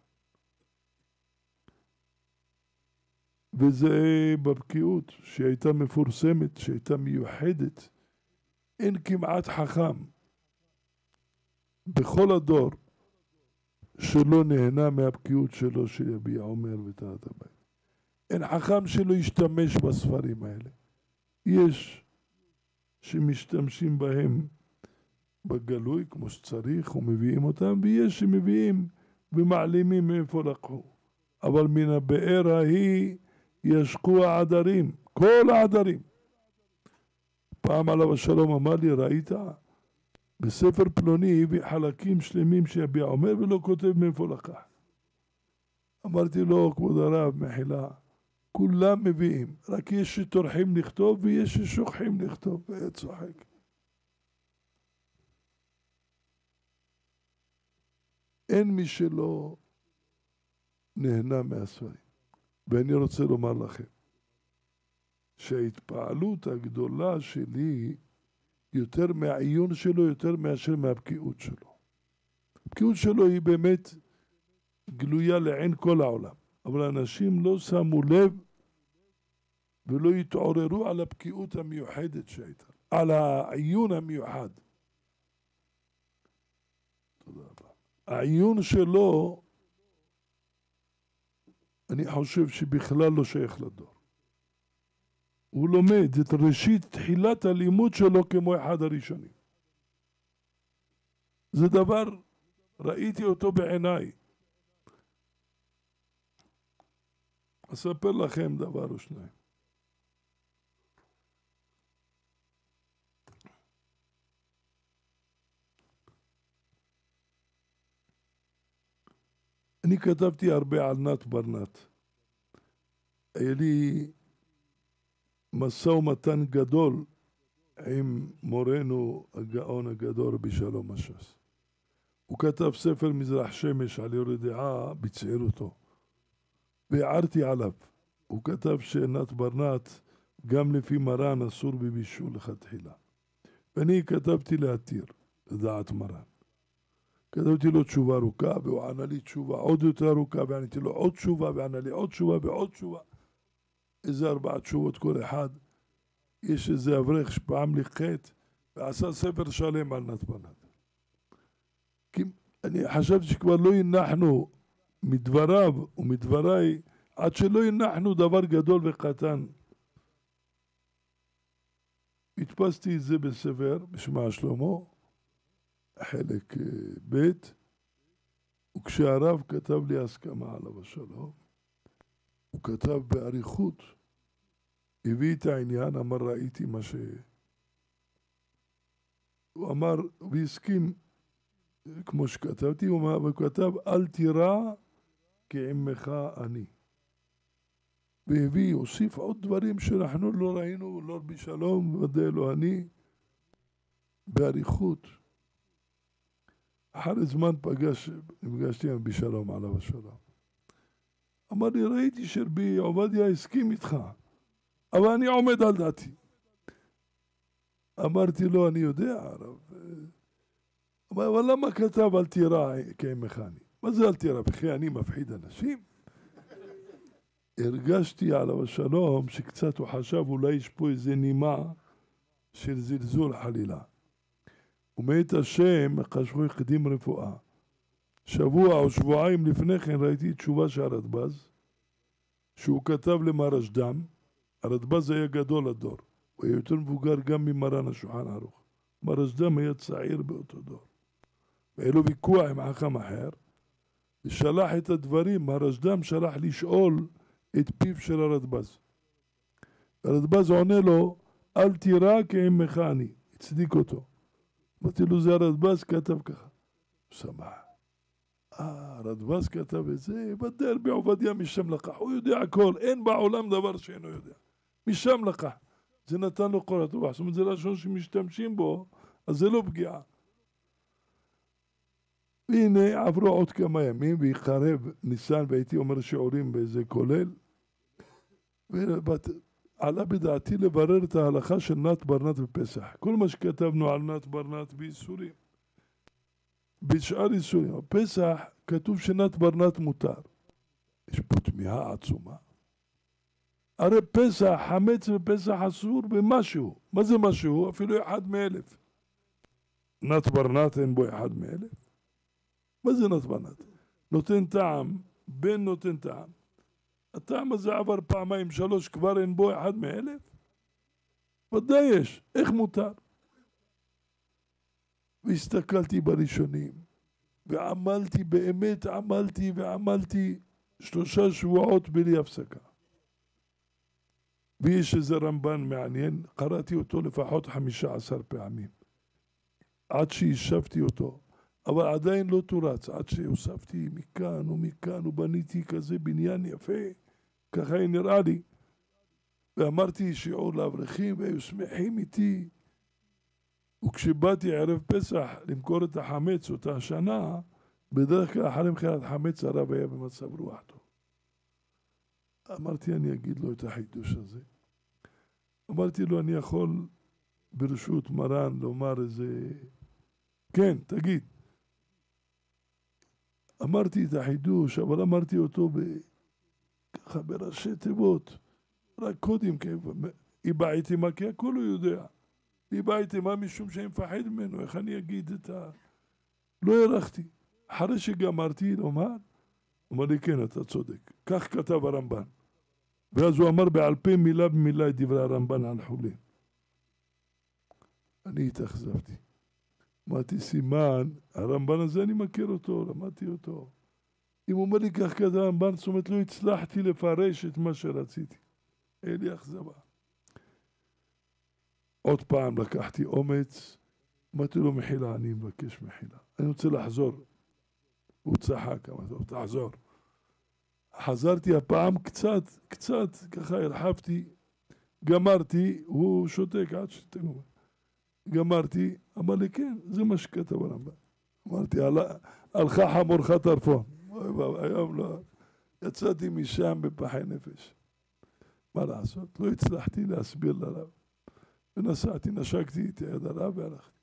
וזה בבקיאות שהייתה מפורסמת, שהייתה מיוחדת. אין כמעט חכם בכל הדור שלא נהנה מהבקיאות שלו של יביע עומר ותאורת הבית. אין חכם שלא ישתמש בספרים האלה. יש שמשתמשים בהם בגלוי כמו שצריך ומביאים אותם, ויש שמביאים ומעלימים מאיפה לקחו. אבל מן הבאר ההיא ישקו העדרים, כל העדרים. פעם עליו השלום אמר לי, ראית? בספר פלוני הביא חלקים שלמים שיביע, אומר ולא כותב מאיפה לקח. אמרתי לו, כבוד הרב, מחילה, כולם מביאים, רק יש שטורחים לכתוב ויש ששוכחים לכתוב, צוחק. אין מי שלא נהנה מהספרים. ואני רוצה לומר לכם, שההתפעלות הגדולה שלי, יותר מהעיון שלו, יותר מאשר מהבקיאות שלו. הבקיאות שלו היא באמת גלויה לעין כל העולם. אבל אנשים לא שמו לב ולא התעוררו על הבקיאות המיוחדת שהייתה, על העיון המיוחד. תודה רבה. העיון שלו, אני חושב שבכלל לא שייך לדור. הוא לומד את ראשית תחילת הלימוד שלו כמו אחד הראשונים. זה דבר, ראיתי אותו בעיניי. אספר לכם דבר או שניים. אני כתבתי הרבה על נת ברנת. היה לי משא ומתן גדול עם מורנו הגאון הגדול רבי שלום משאש. הוא כתב ספר מזרח שמש על יורה דעה בצעירותו. והערתי עליו. הוא כתב שנת ברנת גם לפי מרן אסור בבישול לכתחילה. ואני כתבתי להתיר לדעת מרן. כתבתי לו תשובה ארוכה, והוא ענה לי תשובה עוד יותר ארוכה, ועניתי לו עוד תשובה, וענה לי עוד תשובה ועוד תשובה. איזה 4 תשובות כל אחד. יש איזה אברך שפעם ליחת, ועשה ספר שלם על נת ברנת. כי אני חשבתי שכבר לא הנחנו מדבריו ומדבריי, עד שלא הנחנו דבר גדול וקטן. הדפסתי את זה בספר, בשמע שלמה, חלק ב', וכשהרב כתב לי הסכמה עליו השלום, הוא כתב באריכות, הביא את העניין, אמר ראיתי מה ש... הוא אמר והסכים כמו שכתבתי, הוא כתב אל תירא כי עמך אני. והביא, הוסיף עוד דברים שאנחנו לא ראינו, לא בשלום, ודאי לא אני, באריכות. אחרי זמן נפגשתי עם בשלום עליו השלום. אמר לי, ראיתי שרבי עובדיה הסכים איתך, אבל אני עומד על דעתי. אמרתי לו, אני יודע, הרב. אבל למה כתב אל תירא כעמך אני? מה זה אל תירא? בכי אני מפחיד אנשים? הרגשתי עליו השלום שקצת הוא חשב אולי יש פה איזה נימה של זלזול חלילה. ומאת השם חשבו הקדים רפואה. שבוע או שבועיים לפני כן ראיתי תשובה של הרדב"ז, שהוא כתב למרשדם. הרדב"ז היה גדול הדור, הוא היה יותר מבוגר גם ממרן השולחן ערוך. מרשדם היה צעיר באותו דור. והיה לו ויכוח עם חכם אחר, ושלח את הדברים, הרשדם שלח לשאול את פיו של הרדב"ז. הרדב"ז עונה לו, אל תירא כעמך אני, הצדיק אותו. אמרתי לו, זה הרדב"ז כתב ככה. הוא שמע. הרדב"ז כתב את זה, ודאי רבי עובדיה משם לקח, הוא יודע הכל, אין בעולם דבר שאינו יודע. משם לקח. זה נתן לו כל הטובה, זאת אומרת, זה לשון שמשתמשים בו, אז זה לא פגיעה. והנה עברו עוד כמה ימים, והתקרב ניסן, והייתי אומר שיעורים באיזה כולל, ועלה בדעתי לברר את ההלכה של נת ברנת בפסח. כל מה שכתבנו על נת ברנת באיסורים, בשאר איסורים, בפסח כתוב שנת ברנת מותר. יש פה תמיהה עצומה. הרי פסח, חמץ בפסח אסור במשהו. מה זה משהו? אפילו 1 מ-1000. נת ברנת אין בו 1 מ-1000. מה זה נת ברנת? נותן טעם, בן נותן טעם. הטעם הזה עבר 2-3, כבר אין בו 1 מ-1000? ודאי יש. איך מותר? והסתכלתי בראשונים, ועמלתי, באמת עמלתי 3 שבועות בלי הפסקה. ויש איזה רמב"ן מעניין, קראתי אותו לפחות 15 פעמים, עד שישבתי אותו, אבל עדיין לא תורץ, עד שהוספתי מכאן ומכאן, ובניתי כזה בניין יפה, ככה נראה לי. ואמרתי שיעור לאברכים, והיו שמחים איתי. וכשבאתי ערב פסח למכור את החמץ אותה שנה, בדרך כלל אחרי מכירת חמץ הרב היה במצב רוח טוב. אמרתי, אני אגיד לו את החידוש הזה. אמרתי לו, אני יכול ברשות מרן לומר איזה... כן, תגיד. אמרתי את החידוש, אבל אמרתי אותו ככה בראשי תיבות. רק קודם, איבעתי מה, כי הכל הוא יודע. איבעתי מה משום שאני מפחד ממנו, איך אני אגיד את ה... לא הערכתי. אחרי שגמרתי לומר, אמר לי, כן, אתה צודק. כך כתב הרמב"ן. ואז הוא אמר בעל פה מילה במילה את דברי הרמב"ן על חולין. אני התאכזבתי. אמרתי, סימן, הרמב"ן הזה אני מכיר אותו, למדתי אותו. אם הוא אומר לי כך כתב הרמב"ן, זאת אומרת, לא הצלחתי לפרש את מה שרציתי. אין לי אכזבה. עוד פעם לקחתי אומץ, אמרתי לו, מחילה, אני מבקש מחילה. אני רוצה לחזור. הוא צחק, אמרתי לו, תחזור. חזרתי הפעם קצת, ככה הרחבתי, גמרתי, הוא שותק עד שתגמר. גמרתי, אמר לי, כן, זה מה שכתב הרמב"ן. אמרתי, הלכה חמורך טרפון. היום לא, יצאתי משם בפחי נפש. מה לעשות? לא הצלחתי להסביר לרב. ונסעתי, נשקתי את יד הרב והלכתי.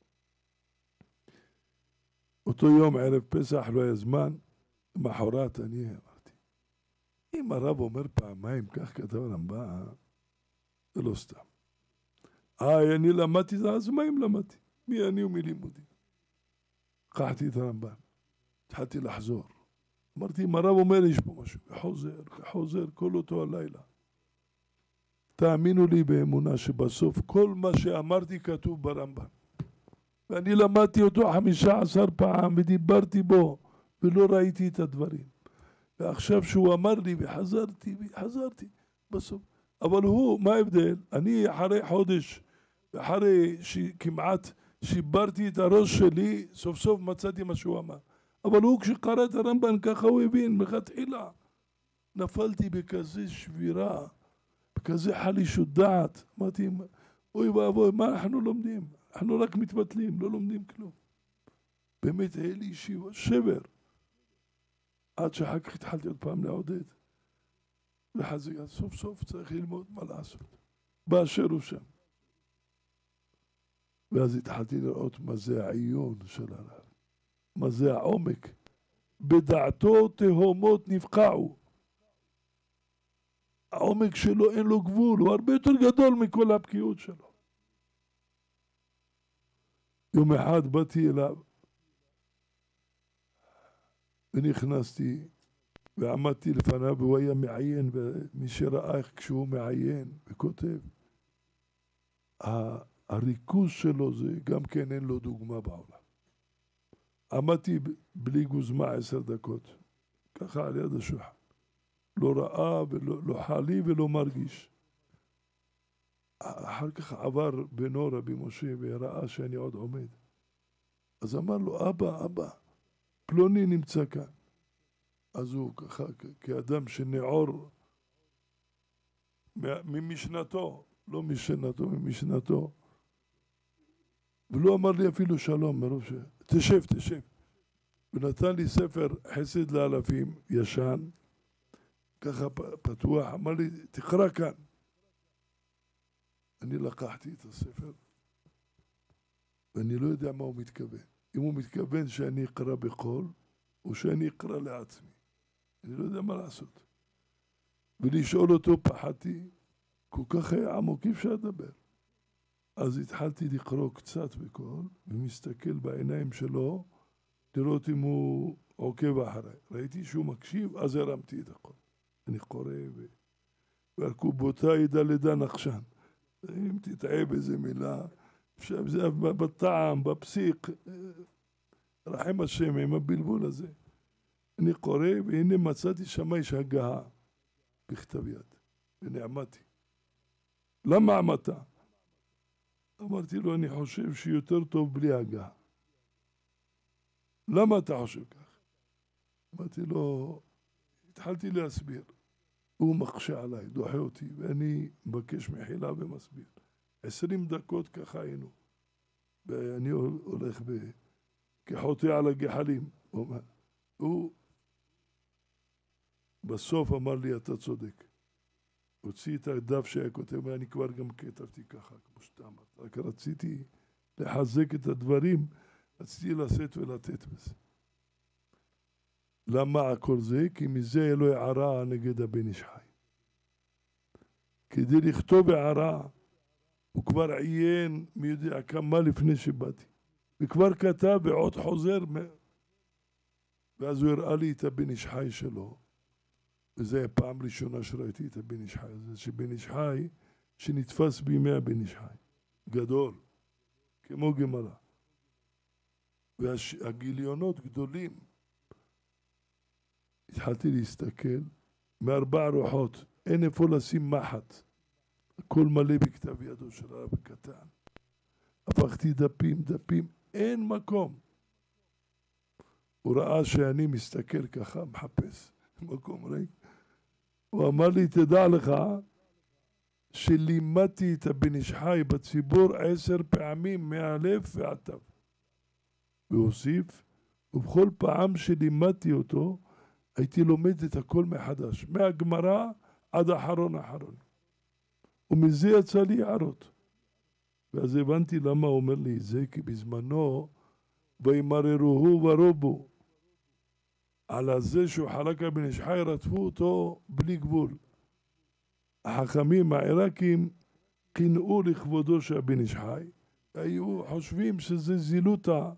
אותו יום, ערב פסח, לא היה זמן, מחרת אני אמרתי, אם הרב אומר פעמיים, כך כתב הרמב"ן, זה לא סתם. אני למדתי, אז מה אם למדתי? מי אני ומי לימודי? לקחתי את הרמב"ן, התחלתי לחזור. אמרתי, אם הרב אומר, יש פה משהו, חוזר, כל אותו הלילה. תאמינו לי באמונה שבסוף כל מה שאמרתי כתוב ברמב"ן. ואני למדתי אותו 15 פעם ודיברתי בו ולא ראיתי את הדברים. ועכשיו שהוא אמר לי וחזרתי בסוף. אבל הוא, מה ההבדל? אני אחרי חודש, אחרי שכמעט שיברתי את הראש שלי, סוף סוף מצאתי מה שהוא אמר. אבל הוא כשקרא את הרמב"ן ככה הוא הבין, מלכתחילה. נפלתי בכזה שבירה, בכזה חלישות דעת. אמרתי, אוי ואבוי, מה אנחנו לומדים? אנחנו רק מתבטלים, לא לומדים כלום. באמת היה לי שבר. עד שאחר כך התחלתי עוד פעם לעודד. וחזייה, סוף סוף צריך ללמוד מה לעשות. באשר הוא שם. ואז התחלתי לראות מה זה העיון של הרב. מה זה העומק. בדעתו תהומות נבקעו. העומק שלו אין לו גבול, הוא הרבה יותר גדול מכל הבקיאות שלו. יום אחד באתי אליו ונכנסתי ועמדתי לפניו והוא היה מעיין, ומי שראה איך כשהוא מעיין וכותב, הריכוז שלו זה גם כן אין לו דוגמה בעולם. עמדתי בלי גוזמה 10 דקות, ככה על יד השולחן. לא ראה ולא חלי ולא מרגיש. אחר כך עבר בנו רבי משה וראה שאני עוד עומד. אז אמר לו, אבא, פלוני נמצא כאן. אז הוא ככה, כאדם שנעור ממשנתו, לא משנתו, ממשנתו, ולא אמר לי אפילו שלום, מרוב ש... תשב. ונתן לי ספר חסד לאלפים, ישן, ככה פתוח, אמר לי, תקרא כאן. אני לקחתי את הספר, ואני לא יודע מה הוא מתכוון. אם הוא מתכוון שאני אקרא בקול, או שאני אקרא לעצמי. אני לא יודע מה לעשות. ולשאול אותו פחדתי, כל כך היה עמוק, אי אפשר לדבר. אז התחלתי לקרוא קצת בקול, ומסתכל בעיניים שלו, לראות אם הוא עוקב אחריי. ראיתי שהוא מקשיב, אז הרמתי את הכל. אני קורא, ועל קובותיי דלדה נחשן. אם תטעה באיזה מילה, זה בטעם, בפסיק, רחם השם עם הבלבול הזה. אני קורא, והנה מצאתי שם איש הגעה בכתב יד, ונעמתי. למה עמדת? אמרתי לו, אני חושב שיותר טוב בלי הגעה. למה אתה חושב כך? אמרתי לו, התחלתי להסביר. הוא מקשה עליי, דוחה אותי, ואני מבקש מחילה ומסביר. 20 דקות ככה היינו. ואני הולך כחוטא על הגחלים. הוא בסוף אמר לי, אתה צודק. הוציא את הדף שהיה כותב, ואני כבר גם כתבתי ככה, כמו שאתה אמרת. רק רציתי לחזק את הדברים, רציתי לשאת ולתת בזה. למה כל זה? כי מזה לא הערה נגד הבן איש חי. כדי לכתוב הערה, הוא כבר עיין מי יודע כמה לפני שבאתי. וכבר כתב ועוד חוזר. ואז הוא הראה לי את הבן איש חי שלו. וזו היה פעם ראשונה שראיתי את הבן איש חי הזה. שבן איש חי שנתפס בימי הבן איש חי. גדול. כמו גמרא. והגיליונות גדולים. התחלתי להסתכל, מארבע רוחות, אין איפה לשים מחט. הכל מלא בכתב ידו של הרב קטן. הפכתי דפים, אין מקום. הוא ראה שאני מסתכל ככה, מחפש מקום ריק. הוא אמר לי, תדע לך, שלימדתי את הבן איש חי בציבור 10 פעמים מהלב ועד תו. והוסיף, ובכל פעם שלימדתי אותו, הייתי לומד את הכל מחדש, מהגמרא עד אחרון. ומזה יצא לי הערות. ואז הבנתי למה הוא אומר לי זה, כי בזמנו, וימררוהו ורובו, על זה שהוא חלק הבן איש חי, רדפו אותו בלי גבול. החכמים העיראקים קינאו לכבודו של הבן איש חי, היו חושבים שזה זילותה,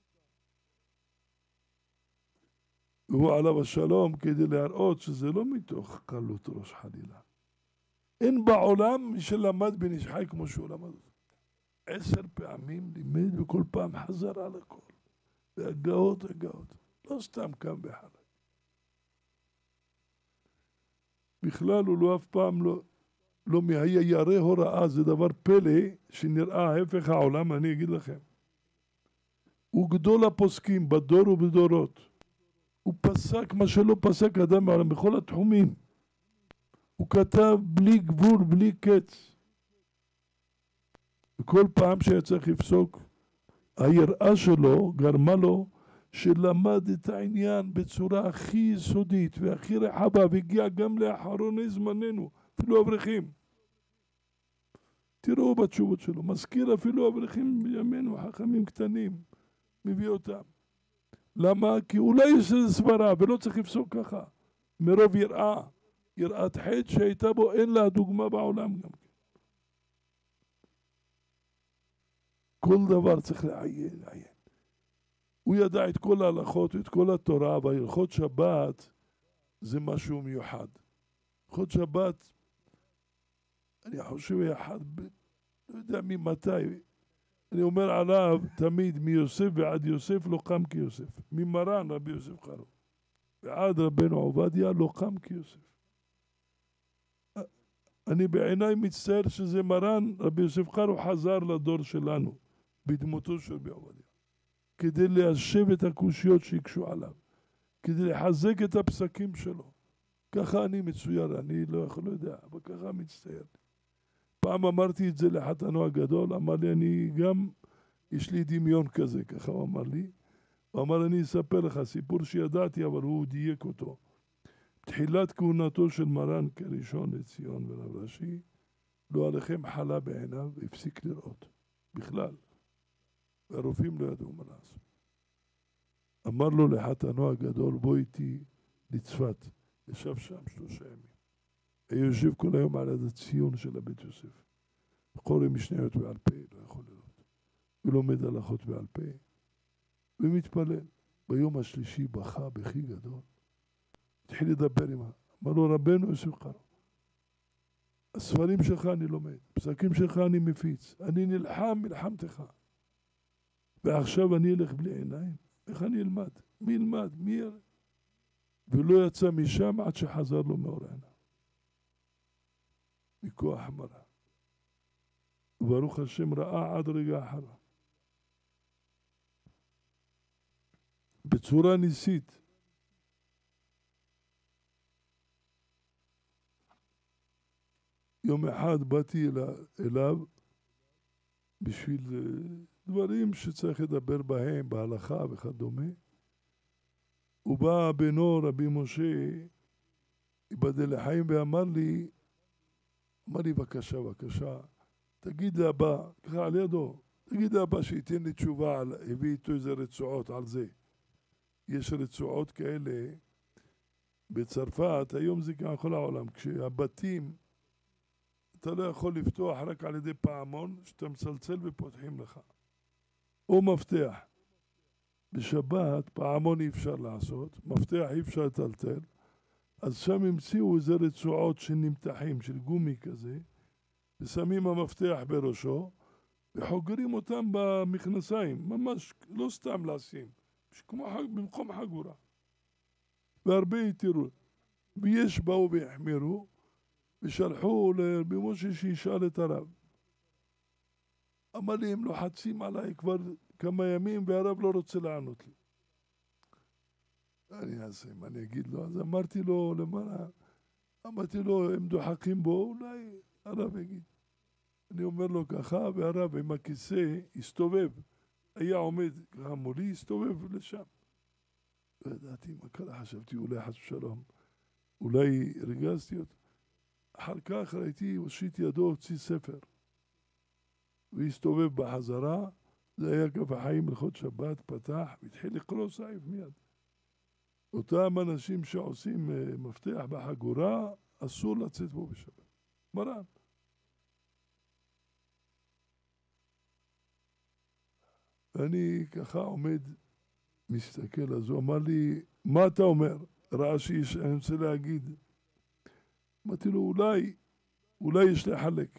והוא עליו השלום כדי להראות שזה לא מתוך קלות ראש חלילה. אין בעולם מי שלמד בן איש חי כמו שהוא למד. 10 פעמים לימד וכל פעם חזר על הכל. והגאות. לא סתם קם בחלק. בכלל הוא לא אף פעם לא מהיה ירא הוראה, זה דבר פלא שנראה ההפך העולם, אני אגיד לכם. הוא גדול הפוסקים בדור ובדורות. הוא פסק מה שלא פסק אדם בעולם בכל התחומים. הוא כתב בלי גבול, בלי קץ. וכל פעם שהיה צריך לפסוק, היראה שלו גרמה לו שלמד את העניין בצורה הכי יסודית והכי רחבה, והגיע גם לאחרוני זמננו, אפילו אברכים. תראו בתשובות שלו, מזכיר אפילו אברכים בימינו, חכמים קטנים, מביא אותם. למה? כי אולי יש איזו סברה ולא צריך לפסוק ככה. מרוב יראת חטא שהייתה בו, אין לה דוגמה בעולם גם. כל דבר צריך לעיין. הוא ידע את כל ההלכות, את כל התורה, והלכות שבת זה משהו מיוחד. הלכות שבת, אני חושב אחד, לא יודע ממתי, אני אומר עליו תמיד מיוסף ועד יוסף לא קם כיוסף. ממרן רבי יוסף קארו ועד רבנו עובדיה לא קם כיוסף. אני בעיניי מצטער שזה מרן רבי יוסף קארו חזר לדור שלנו בדמותו של רבי עובדיה, כדי ליישב את הקושיות שיקשו עליו, כדי לחזק את הפסקים שלו. ככה אני מצויר, אני לא יודע, אבל ככה מצטער. פעם אמרתי את זה לחתנו הגדול, אמר לי, אני גם, יש לי דמיון כזה, ככה הוא אמר לי. הוא אמר, אני אספר לך סיפור שידעתי, אבל הוא דייק אותו. תחילת כהונתו של מרן כראשון לציון ורב ראשי, לא עליכם חלה בעיניו, הפסיק לראות, בכלל. והרופאים לא ידעו מה לעשות. אמר לו לחתנו הגדול, בוא איתי לצפת. ישב שם 3 ימים. היה יושב כל היום על יד הציון של הבית יוסף. קורא משניות בעל פה, לא יכול לראות. ולומד הלכות בעל פה. ומתפלל. ביום השלישי בכה בכי גדול. התחיל לדבר עמה. אמר לו, רבנו יוסף קארו, הספרים שלך אני לומד, פסקים שלך אני מפיץ, אני נלחם מלחמתך. ועכשיו אני אלך בלי עיניים? איך אני אלמד? מי ילמד? מי יראה? ולא יצא משם עד שחזר לו מאור עיניו. מכוח המראה. וברוך השם ראה עד רגע אחריו. בצורה ניסית. יום אחד באתי אליו בשביל דברים שצריך לדבר בהם, בהלכה וכדומה. הוא בא בנו רבי משה, ייבדל לחיים, ואמר לי, בבקשה, תגיד לאבא, ככה על ידו, תגיד לאבא שייתן לי תשובה, הביא איתו איזה רצועות על זה. יש רצועות כאלה בצרפת, היום זה כאן כל העולם, כשהבתים, אתה לא יכול לפתוח רק על ידי פעמון, שאתה מצלצל ופותחים לך. או מפתח. בשבת פעמון אי אפשר לעשות, מפתח אי אפשר לטלטל, אז שם המציאו איזה רצועות שנמתחים, של גומי כזה, ושמים המפתח בראשו, וחוגרים אותם במכנסיים, ממש לא סתם לשים, במקום חגורה. והרבה יתירו. ויש באו והחמירו, ושלחו לרבי משה שישאל את הרב. אמר לי, הם לוחצים עליי כבר כמה ימים, והרב לא רוצה לענות לי. אני אעשה, מה אני אגיד לו? אז אמרתי לו, אמרתי לו, הם דוחקים בו, אולי הרב יגיד. אני אומר לו ככה, והרב עם הכיסא הסתובב. היה עומד ככה מולי, הסתובב לשם. לא ידעתי מה קרה, חשבתי אולי חס ושלום. אולי הרגזתי אותו. אחר כך ראיתי, הושיט ידו, הוציא ספר. והסתובב בחזרה, זה היה כף החיים הלכות שבת, פתח, והתחיל לקרוא סעיף מיד. אותם אנשים שעושים מפתח בחגורה, אסור לצאת בו בשבת. מרן. ואני ככה עומד, מסתכל, אז הוא אמר לי, מה אתה אומר? ראה שאני רוצה להגיד. אמרתי לו, אולי יש לחלק.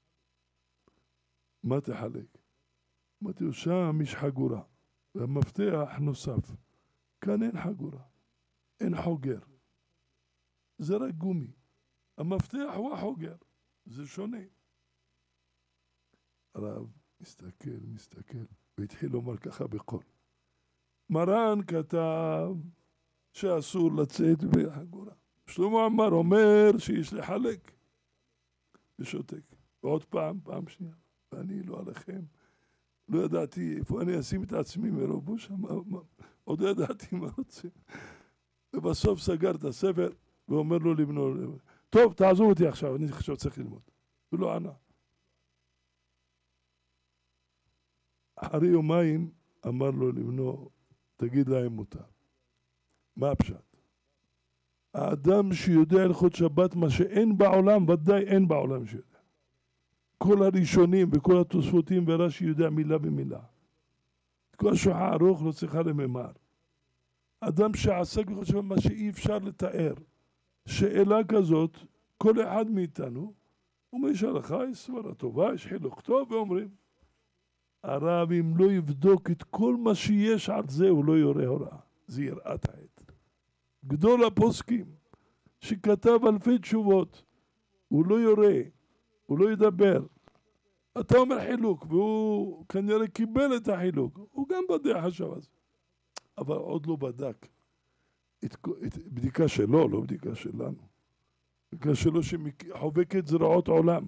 מה תחלק? אמרתי לו, שם יש חגורה, והמפתח נוסף. כאן אין חגורה, אין חוגר. זה רק גומי. המפתח הוא החוגר, זה שונה. הרב מסתכל, והתחיל לומר ככה בקול. מרן כתב שאסור לצאת בחגורה. שלמה עמר אומר שיש לחלק, ושותק. ועוד פעם שנייה. ואני לא עליכם, לא ידעתי איפה אני אשים את עצמי מרוב שם, עוד לא ידעתי מה רוצה. ובסוף סגר את הספר ואומר לו לבנו, טוב, תעזוב אותי עכשיו, אני עכשיו צריך ללמוד. הוא לא ענה. אחרי יומיים אמר לו לבנו, תגיד להם מותר. מה הפשט? האדם שיודע הלכות שבת, מה שאין בעולם, ודאי אין בעולם שיודע. כל הראשונים וכל התוספותים ורש"י יודע מילה במילה. כל השולחן ערוך לא צריכה לממר. אדם שעסק בכל שבת מה שאי אפשר לתאר. שאלה כזאת, כל אחד מאיתנו, הוא משאל לך, יש סברה טובה, יש חילוק טוב, ואומרים. הרב אם לא יבדוק את כל מה שיש על זה, הוא לא יורה הוראה. זה יראת העת. גדול הפוסקים, שכתב אלפי תשובות, הוא לא יורה. הוא לא ידבר. אתה אומר חילוק, והוא כנראה קיבל את החילוק. הוא גם בדעה חשב על זה. אבל עוד לא בדק את בדיקה שלו, לא בדיקה שלנו. בדיקה שלו שחובקת זרעות עולם.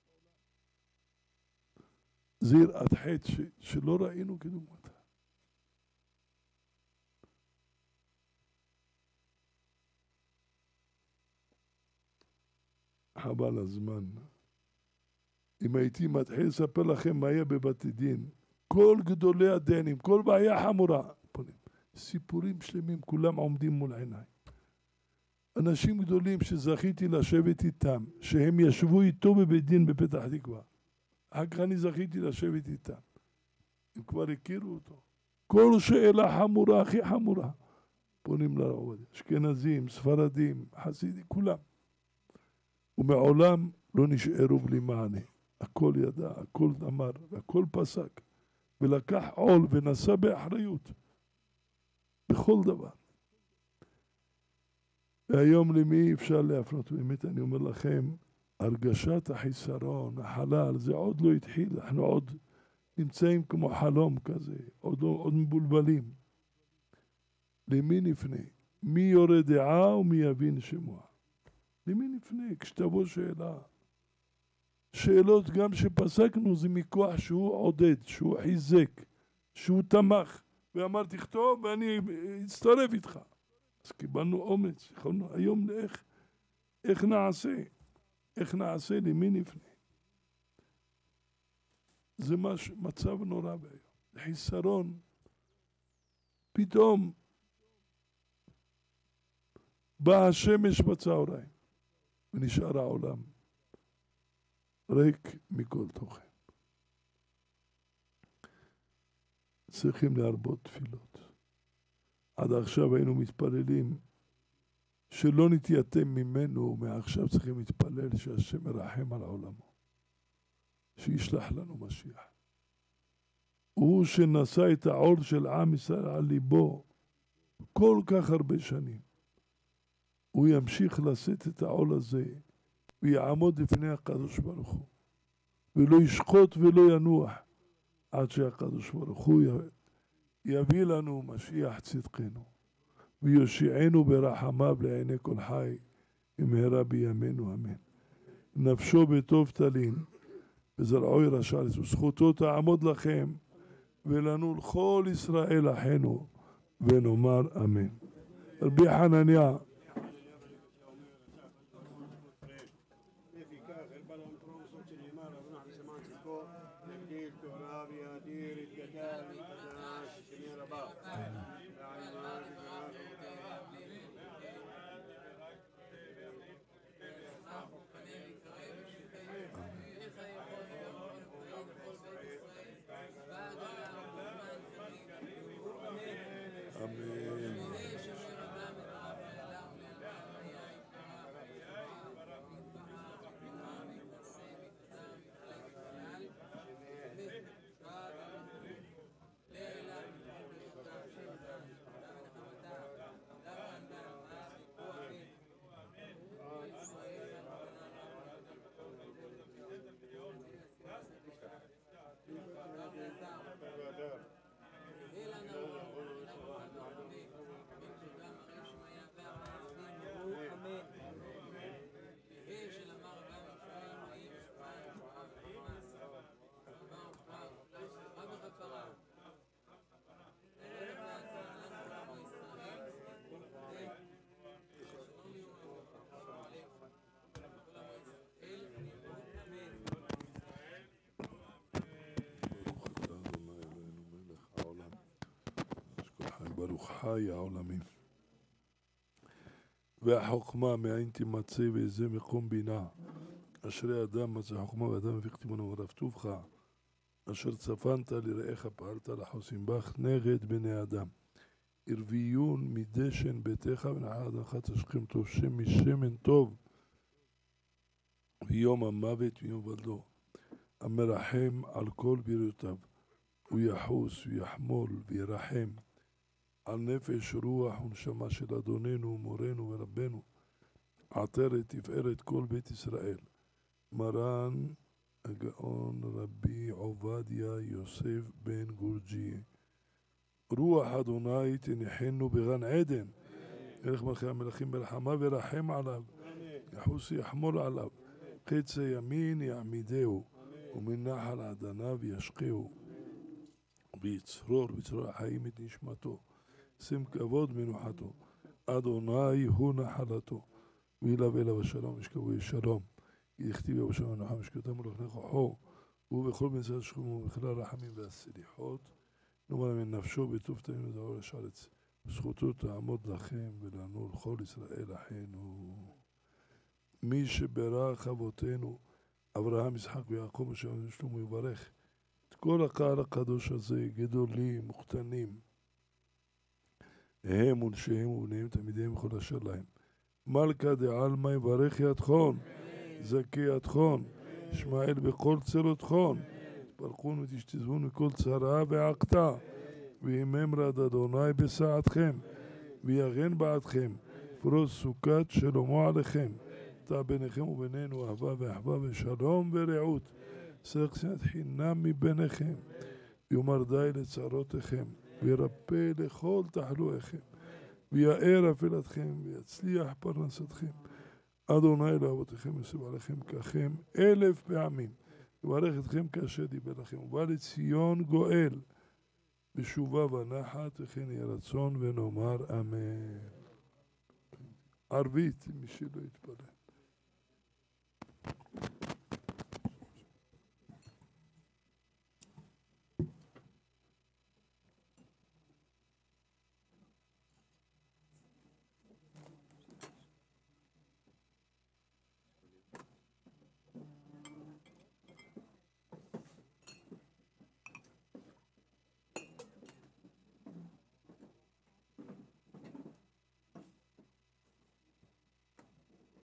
זה יראת חטא שלא ראינו כדוגמתה. חבל הזמן. אם הייתי מתחיל לספר לכם מה יהיה בבתי דין, כל גדולי הדיינים, כל בעיה חמורה, סיפורים שלמים, כולם עומדים מול עיניי. אנשים גדולים שזכיתי לשבת איתם, שהם ישבו איתו בבית דין בפתח תקווה. אחר כך אני זכיתי לשבת איתם. הם כבר הכירו אותו. כל שאלה חמורה, הכי חמורה, פונים לרב עובדיה. אשכנזים, ספרדים, חסידים, כולם. ומעולם לא נשארו בלי מענה. הכל ידע, הכל אמר, הכל פסק, ולקח עול ונשא באחריות בכל דבר. והיום למי אפשר להפנות? באמת אני אומר לכם, הרגשת החיסרון, החלל, זה עוד לא התחיל, אנחנו עוד נמצאים כמו חלום כזה, עוד מבולבלים. למי נפנה? מי יורה דעה ומי יבין שמוע? למי נפנה? כשתבוא שאלה. שאלות גם שפסקנו זה מכוח שהוא עודד, שהוא חיזק, שהוא תמך, ואמר תכתוב ואני אצטרף איתך. אז קיבלנו אומץ, יכולנו היום איך נעשה? איך נעשה? למי נפנה? זה מצב נורא ביום. חיסרון, פתאום באה השמש בצהריים, ונשאר העולם ריק מכל תוכן. צריכים להרבות תפילות. עד עכשיו היינו מתפללים שלא נתייתם ממנו, מעכשיו צריכים להתפלל שהשם מרחם על העולמו, שישלח לנו משיח. הוא שנשא את העול של עם ישראל על ליבו כל כך הרבה שנים, הוא ימשיך לשאת את העול הזה ויעמוד לפני הקדוש ברוך הוא, ולא ישחוט ולא ינוח עד שהקדוש ברוך הוא יביא לנו משיח צדקנו ויושיענו ברחמיו לעיני כל חי במהרה בימינו אמן. נפשו בטוב תלין וזרעו ירשע וזכותו תעמוד לכם ולנו לכל ישראל אחינו ונאמר אמן. רבי חנניה ברוך חי העולמים. והחוכמה מאין תמצא ואיזה מקום בינה. אשרי אדם מצא חוכמה ואדם מביא כתימונו ורב טובך. אשר צפנת לרעך פעלת לחוסים בך נגד בני אדם. הרביון מדשן ביתך ונחת אחת השכם טוב שם משמן טוב. ויום המוות ויום ולדו. המרחם על כל בריאותיו. הוא יחוס ויחמול וירחם. על נפש, רוח ונשמה של אדוננו, מורנו ורבנו, עטרת תפארת כל בית ישראל. מרן הגאון רבי עובדיה יוסף בן גורג'י. רוח אדוני תניחנו בגן עדן. מלך מלכי המלכים מלחמה ורחם עליו. יחוס יחמול עליו. חץ הימין יעמידהו. ומנחל עדניו ישקהו. ויצרור החיים את נשמתו. שים כבוד מנוחתו, אדוני הוא נחלתו, וילווה אליו השלום, ישכבו ישלום, יכתיב יבוא שם מנוחה משכבתם ולכני כוחו, ובכל מצוות שכם ובכלל רחמים והסליחות, נאמר להם נפשו בטוב תמים וזרעו לשרץ, זכותו תעמוד לכם ולנו לכל ישראל אחינו. מי שברך אבותינו, אברהם, יצחק ויעקב ושלום ושלום יברך, את כל הקהל הקדוש הזה, גדולים וקטנים, הם ונשיהם ובניהם תלמידיהם וכל אשר להם. מלכה דעלמא יברך ידכון, זכי עדכון, ישמעאל בכל צרותכון, תברכון ותשתזבון מכל צרה ועקתה, וימם רד אדוני בסעתכם, ויגן בעדכם, פרוס סוכת שלמה עליכם, תא ביניכם ובינינו אהבה ואחווה ושלום ורעות, שרך שנאת חינם מביניכם, ויאמר די לצרותיכם, וירפא לכל תחלואיכם, ויאר אפלתכם, ויצליח פרנסתכם. אדוני לאבותיכם יוסיף עליכם ככם 1000 פעמים, יברך אתכם כאשר דיבר לכם, ובא לציון גואל, בשובה ונחת, וכן יהיה רצון ונאמר אמן. ערבית, מי שלא יתפלל.